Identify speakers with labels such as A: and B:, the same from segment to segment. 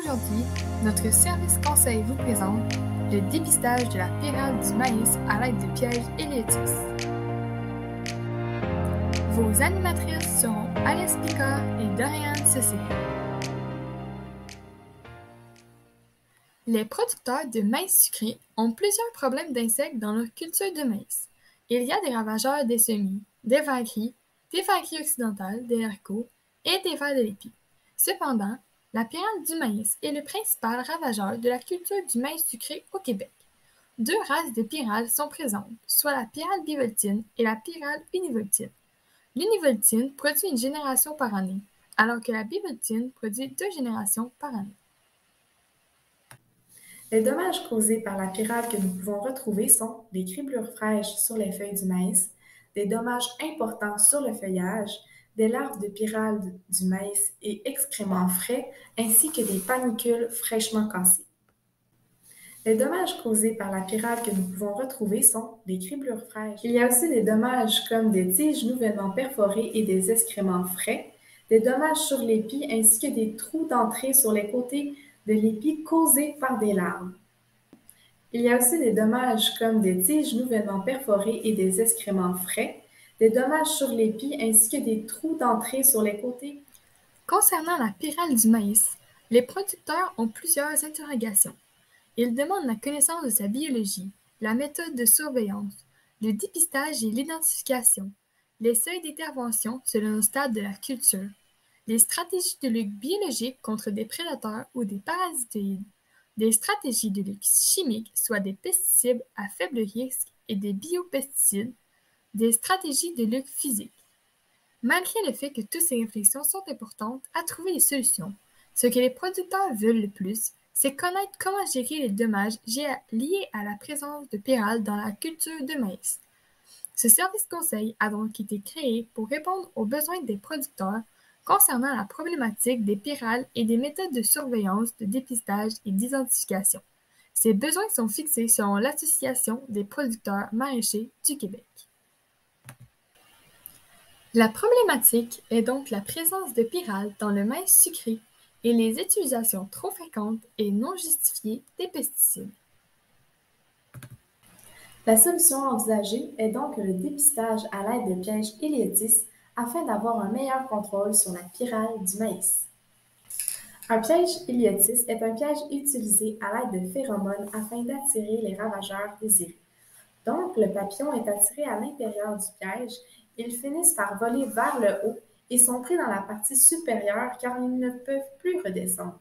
A: Aujourd'hui, notre service conseil vous présente le dépistage de la pyrale du maïs à l'aide de pièges Heliotix. Vos animatrices seront Alice Picard et Doriane Cécile. Les producteurs de maïs sucré ont plusieurs problèmes d'insectes dans leur culture de maïs. Il y a des ravageurs des semis, des vers gris occidentales, des haricots et des vers de l'épi. Cependant, la pyrale du maïs est le principal ravageur de la culture du maïs sucré au Québec. Deux races de pyrales sont présentes, soit la pyrale bivoltine et la pyrale univoltine. L'univoltine produit une génération par année, alors que la bivoltine produit 2 générations par année.
B: Les dommages causés par la pyrale que nous pouvons retrouver sont des criblures fraîches sur les feuilles du maïs, des dommages importants sur le feuillage, des larves de pyrale du maïs et excréments frais, ainsi que des panicules fraîchement cassées. Les dommages causés par la pyrale que nous pouvons retrouver sont des criblures fraîches. Il y a aussi des dommages comme des tiges nouvellement perforées et des excréments frais, des dommages sur l'épi ainsi que des trous d'entrée sur les côtés de l'épi causés par des larves. Il y a aussi des dommages comme des tiges nouvellement perforées et des excréments frais, des dommages sur l'épi ainsi que des trous d'entrée sur les côtés.
A: Concernant la pyrale du maïs, les producteurs ont plusieurs interrogations. Ils demandent la connaissance de sa biologie, la méthode de surveillance, le dépistage et l'identification, les seuils d'intervention selon le stade de la culture, les stratégies de lutte biologique contre des prédateurs ou des parasitoïdes, des stratégies de lutte chimique, soit des pesticides à faible risque et des biopesticides, des stratégies de lutte physique. Malgré le fait que toutes ces réflexions sont importantes à trouver des solutions, ce que les producteurs veulent le plus, c'est connaître comment gérer les dommages liés à la présence de pyrale dans la culture de maïs. Ce service conseil a donc été créé pour répondre aux besoins des producteurs concernant la problématique des pyrales et des méthodes de surveillance, de dépistage et d'identification. Ces besoins sont fixés selon l'Association des producteurs maraîchers du Québec. La problématique est donc la présence de pyrale dans le maïs sucré et les utilisations trop fréquentes et non justifiées des pesticides.
B: La solution envisagée est donc le dépistage à l'aide de pièges Heliotix afin d'avoir un meilleur contrôle sur la pyrale du maïs. Un piège Heliotix est un piège utilisé à l'aide de phéromones afin d'attirer les ravageurs désirés. Donc, le papillon est attiré à l'intérieur du piège, ils finissent par voler vers le haut et sont pris dans la partie supérieure car ils ne peuvent plus redescendre.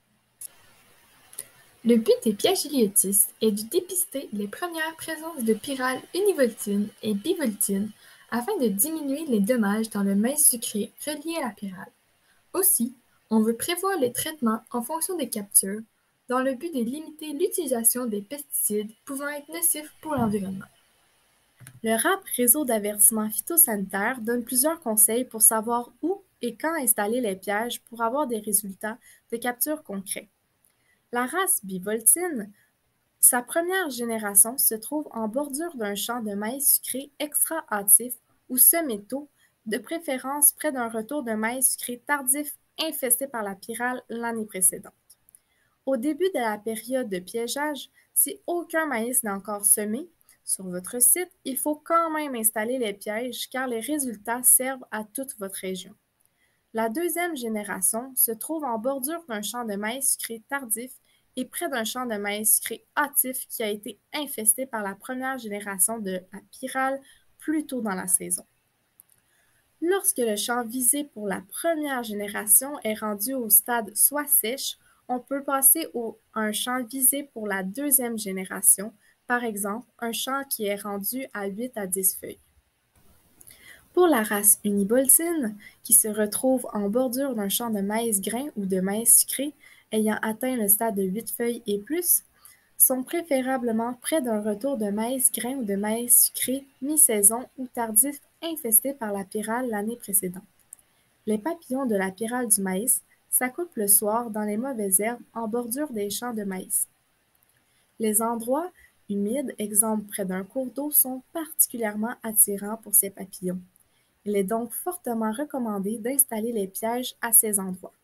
A: Le but des pièges Heliotix est de dépister les premières présences de pyrale univoltine et bivoltine afin de diminuer les dommages dans le maïs sucré reliés à la pyrale. Aussi, on veut prévoir les traitements en fonction des captures dans le but de limiter l'utilisation des pesticides pouvant être nocifs pour l'environnement.
B: Le RAP Réseau d'avertissement phytosanitaire donne plusieurs conseils pour savoir où et quand installer les pièges pour avoir des résultats de capture concrets. La race bivoltine, sa première génération se trouve en bordure d'un champ de maïs sucré extra hâtif ou semi-tôt, de préférence près d'un retour de maïs sucré tardif infesté par la pyrale l'année précédente. Au début de la période de piégeage, si aucun maïs n'est encore semé, sur votre site, il faut quand même installer les pièges car les résultats servent à toute votre région. La deuxième génération se trouve en bordure d'un champ de maïs sucré tardif et près d'un champ de maïs sucré hâtif qui a été infesté par la première génération de la pyrale plus tôt dans la saison. Lorsque le champ visé pour la première génération est rendu au stade soit sèche, on peut passer à un champ visé pour la deuxième génération, par exemple un champ qui est rendu à 8 à 10 feuilles. Pour la race univoltine, qui se retrouve en bordure d'un champ de maïs grain ou de maïs sucré ayant atteint le stade de 8 feuilles et plus, sont préférablement près d'un retour de maïs grain ou de maïs sucré mi-saison ou tardif infesté par la pyrale l'année précédente. Les papillons de la pyrale du maïs s'accouplent le soir dans les mauvaises herbes en bordure des champs de maïs. Les endroits humides, exemple près d'un cours d'eau, sont particulièrement attirants pour ces papillons. Il est donc fortement recommandé d'installer les pièges à ces endroits.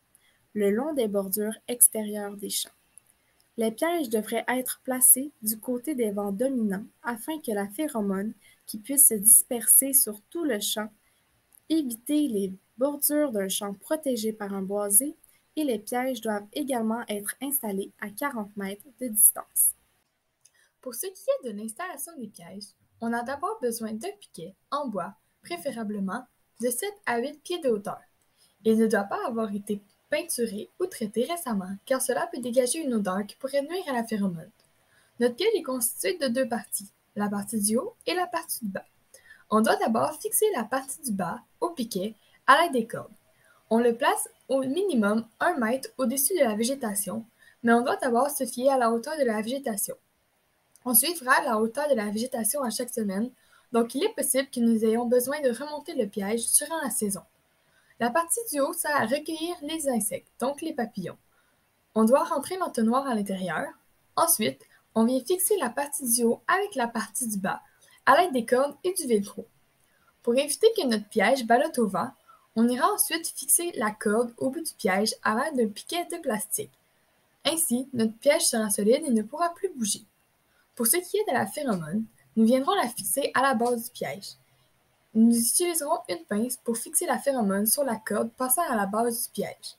B: le long des bordures extérieures des champs. Les pièges devraient être placés du côté des vents dominants afin que la phéromone, qui puisse se disperser sur tout le champ, éviter les bordures d'un champ protégé par un boisé, et les pièges doivent également être installés à 40 mètres de distance.
A: Pour ce qui est de l'installation des pièges, on a d'abord besoin d'un piquet en bois, préférablement de 7 à 8 pieds de hauteur. Il ne doit pas avoir été peinturé ou traité récemment, car cela peut dégager une odeur qui pourrait nuire à la phéromone. Notre piège est constitué de deux parties, la partie du haut et la partie du bas. On doit d'abord fixer la partie du bas au piquet à l'aide des cordes. On le place au minimum 1 mètre au-dessus de la végétation, mais on doit d'abord se fier à la hauteur de la végétation. On suivra la hauteur de la végétation à chaque semaine, donc il est possible que nous ayons besoin de remonter le piège durant la saison. La partie du haut sert à recueillir les insectes, donc les papillons. On doit rentrer l'entonnoir à l'intérieur. Ensuite, on vient fixer la partie du haut avec la partie du bas, à l'aide des cordes et du velcro. Pour éviter que notre piège ballotte au vent, on ira ensuite fixer la corde au bout du piège à l'aide d'un piquet de plastique. Ainsi, notre piège sera solide et ne pourra plus bouger. Pour ce qui est de la phéromone, nous viendrons la fixer à la base du piège. Nous utiliserons une pince pour fixer la phéromone sur la corde passant à la base du piège.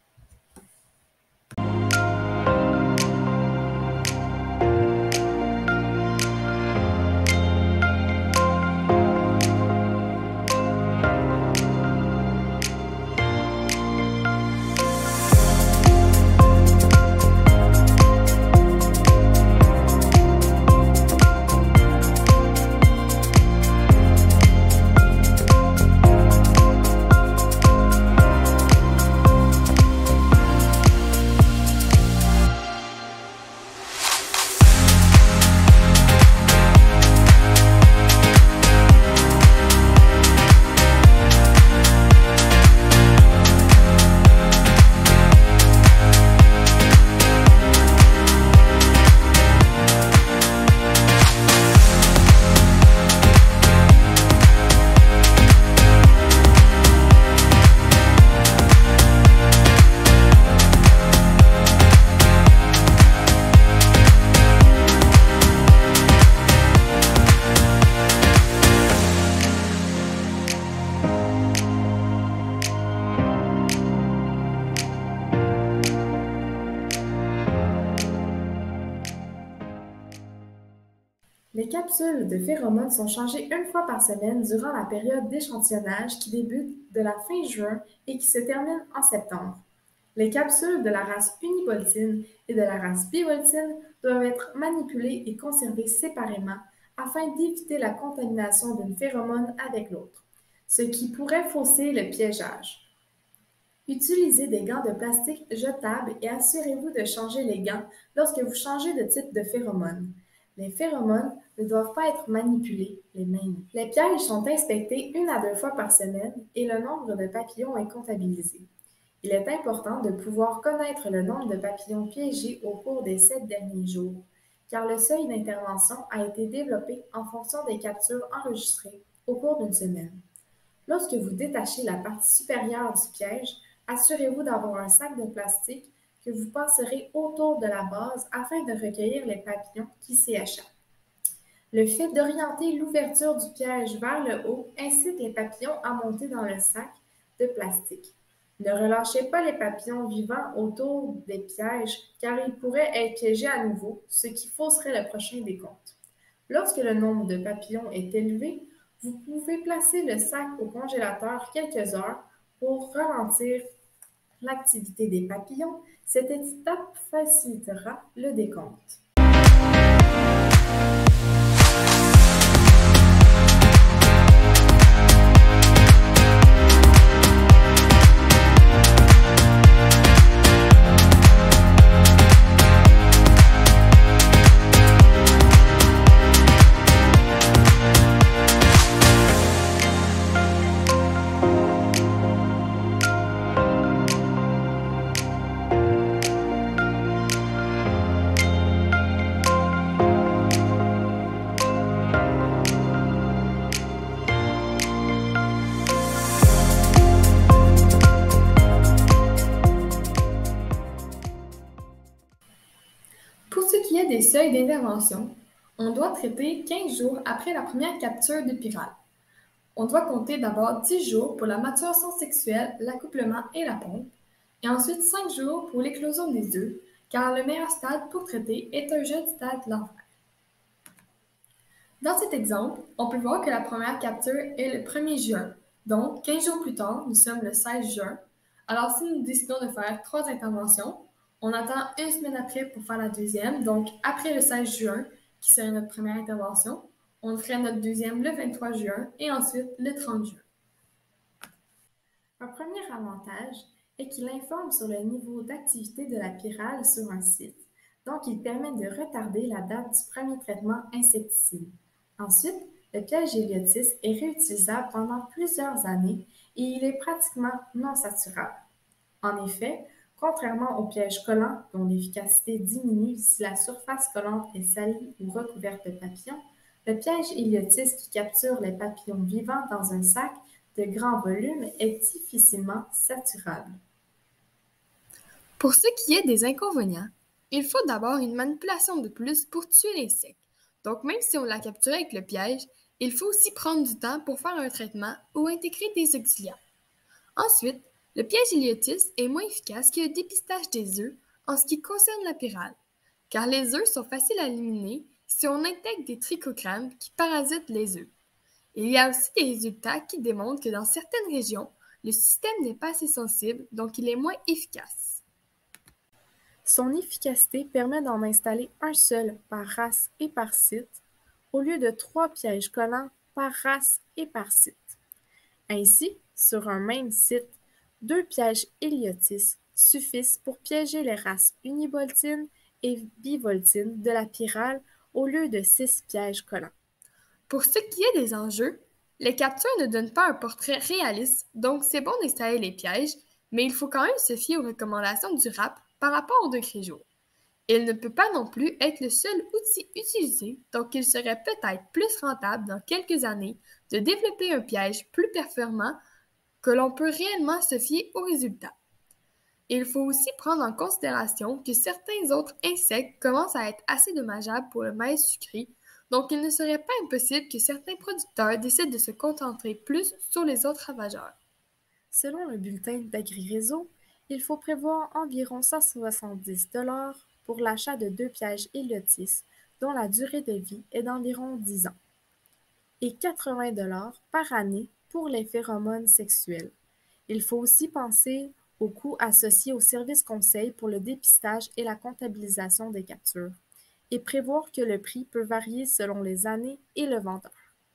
B: Les capsules de phéromones sont changées une fois par semaine durant la période d'échantillonnage qui débute de la fin juin et qui se termine en septembre. Les capsules de la race univoltine et de la race bivoltine doivent être manipulées et conservées séparément afin d'éviter la contamination d'une phéromone avec l'autre, ce qui pourrait fausser le piégeage. Utilisez des gants de plastique jetables et assurez-vous de changer les gants lorsque vous changez de type de phéromone. Les phéromones ne doivent pas être manipulés les mains nues. Les pièges sont inspectés 1 à 2 fois par semaine et le nombre de papillons est comptabilisé. Il est important de pouvoir connaître le nombre de papillons piégés au cours des 7 derniers jours, car le seuil d'intervention a été développé en fonction des captures enregistrées au cours d'une semaine. Lorsque vous détachez la partie supérieure du piège, assurez-vous d'avoir un sac de plastique que vous passerez autour de la base afin de recueillir les papillons qui s'y échappent. Le fait d'orienter l'ouverture du piège vers le haut incite les papillons à monter dans le sac de plastique. Ne relâchez pas les papillons vivants autour des pièges car ils pourraient être piégés à nouveau, ce qui fausserait le prochain décompte. Lorsque le nombre de papillons est élevé, vous pouvez placer le sac au congélateur quelques heures pour ralentir l'activité des papillons. Cette étape facilitera le décompte.
A: ce qui est des seuils d'intervention, on doit traiter 15 jours après la première capture de pyrale. On doit compter d'abord 10 jours pour la maturation sexuelle, l'accouplement et la ponte, et ensuite 5 jours pour l'éclosion des œufs, car le meilleur stade pour traiter est un jeune stade larvaire. Dans cet exemple, on peut voir que la première capture est le 1er juin, donc 15 jours plus tard, nous sommes le 16 juin. Alors si nous décidons de faire 3 interventions, on attend une semaine après pour faire la deuxième, donc après le 16 juin, qui serait notre première intervention, on ferait notre deuxième le 23 juin et ensuite le 30 juin.
B: Un premier avantage est qu'il informe sur le niveau d'activité de la pyrale sur un site, donc il permet de retarder la date du premier traitement insecticide. Ensuite, le piège Héliotis est réutilisable pendant plusieurs années et il est pratiquement non saturable. En effet, contrairement au piège collant, dont l'efficacité diminue si la surface collante est salie ou recouverte de papillons, le piège Héliotis qui capture les papillons vivants dans un sac de grand volume est difficilement saturable.
A: Pour ce qui est des inconvénients, il faut d'abord une manipulation de plus pour tuer l'insecte. Donc même si on l'a capturé avec le piège, il faut aussi prendre du temps pour faire un traitement ou intégrer des auxiliaires. Ensuite, le piège Héliotis est moins efficace que le dépistage des œufs en ce qui concerne la pyrale, car les œufs sont faciles à éliminer si on intègre des trichogrammes qui parasitent les œufs. Il y a aussi des résultats qui démontrent que dans certaines régions, le système n'est pas assez sensible, donc il est moins efficace.
B: Son efficacité permet d'en installer un seul par race et par site, au lieu de 3 pièges collants par race et par site. Ainsi, sur un même site, 2 pièges Héliotis suffisent pour piéger les races univoltines et bivoltines de la pyrale au lieu de 6 pièges collants.
A: Pour ce qui est des enjeux, les captures ne donnent pas un portrait réaliste, donc c'est bon d'installer les pièges, mais il faut quand même se fier aux recommandations du RAP par rapport au degré jour. Il ne peut pas non plus être le seul outil utilisé, donc il serait peut-être plus rentable dans quelques années de développer un piège plus performant que l'on peut réellement se fier aux résultats. Il faut aussi prendre en considération que certains autres insectes commencent à être assez dommageables pour le maïs sucré, donc il ne serait pas impossible que certains producteurs décident de se concentrer plus sur les autres ravageurs.
B: Selon le bulletin d'AgriRéseau, il faut prévoir environ 170 $ pour l'achat de 2 pièges Héliotis, dont la durée de vie est d'environ 10 ans, et 80 $ par année pour les phéromones sexuels. Il faut aussi penser aux coûts associés au service conseil pour le dépistage et la comptabilisation des captures, et prévoir que le prix peut varier selon les années et le vendeur.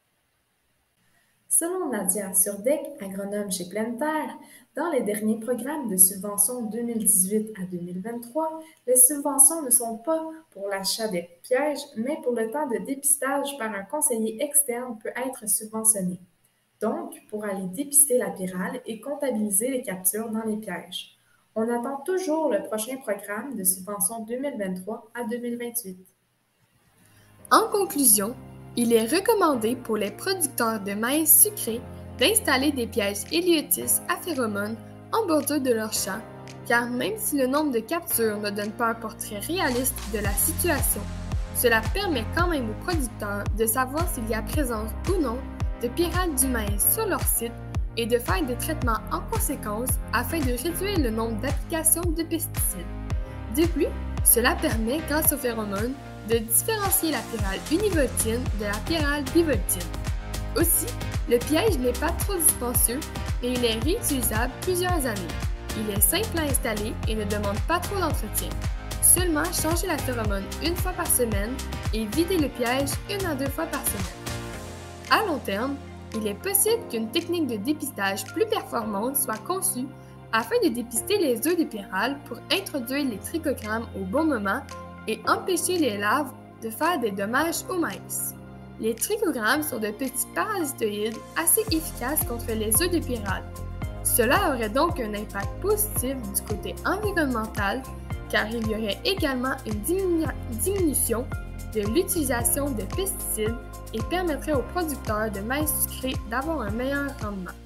B: Selon Nadia Surdek, agronome chez Pleine Terre, dans les derniers programmes de subvention 2018 à 2023, les subventions ne sont pas pour l'achat des pièges, mais pour le temps de dépistage par un conseiller externe peut être subventionné. Donc, pour aller dépister la pyrale et comptabiliser les captures dans les pièges. On attend toujours le prochain programme de subvention 2023 à 2028.
A: En conclusion, il est recommandé pour les producteurs de maïs sucré d'installer des pièges Héliotis à phéromones en bordure de leur champ, car même si le nombre de captures ne donne pas un portrait réaliste de la situation, cela permet quand même aux producteurs de savoir s'il y a présence ou non de pyrale du maïs sur leur site et de faire des traitements en conséquence afin de réduire le nombre d'applications de pesticides. De plus, cela permet, grâce aux phéromones, de différencier la pyrale univoltine de la pyrale bivoltine. Aussi, le piège n'est pas trop dispendieux et il est réutilisable plusieurs années. Il est simple à installer et ne demande pas trop d'entretien. Seulement changer la phéromone une fois par semaine et vider le piège 1 à 2 fois par semaine. À long terme, il est possible qu'une technique de dépistage plus performante soit conçue afin de dépister les œufs de pyrale pour introduire les trichogrammes au bon moment et empêcher les larves de faire des dommages au maïs. Les trichogrammes sont de petits parasitoïdes assez efficaces contre les œufs de pyrale. Cela aurait donc un impact positif du côté environnemental car il y aurait également une diminution de l'utilisation de pesticides et permettrait aux producteurs de maïs sucré d'avoir un meilleur rendement.